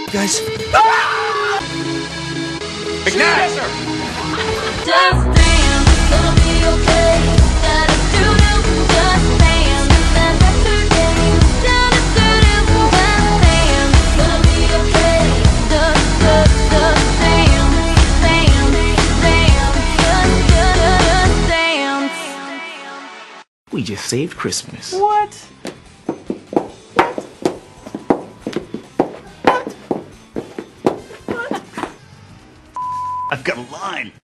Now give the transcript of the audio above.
Guys. Yes, sir. Just dance, gonna be okay. Gotta do, just dance. That's today. Just dance, gonna be okay. Just dance, dance. We just saved Christmas. What? I've got a line.